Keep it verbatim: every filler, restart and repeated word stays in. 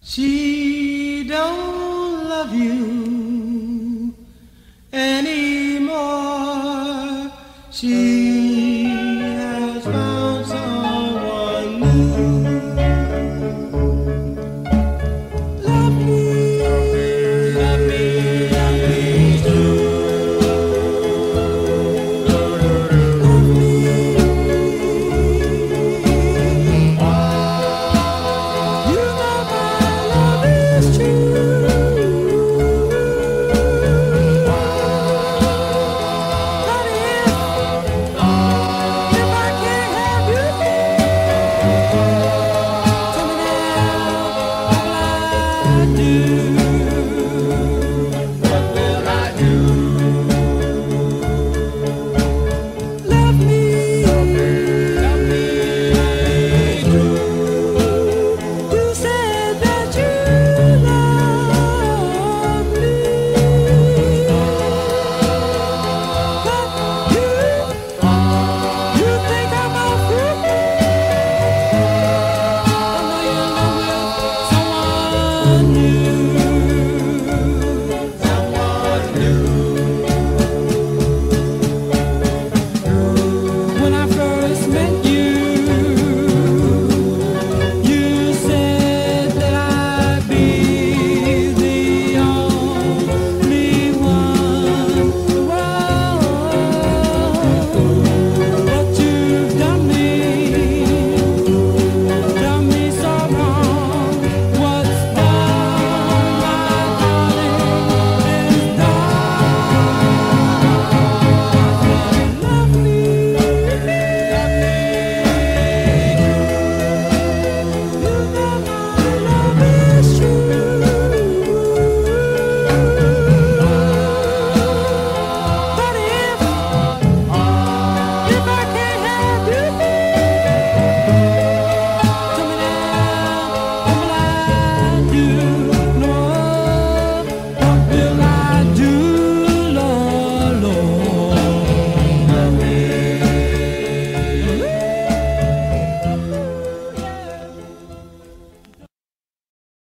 She don't love you anymore. She has found someone new. Love me, love me, love me too. Love me. You know my love is true. But if, if I can't have you, tell me now, what'll I do?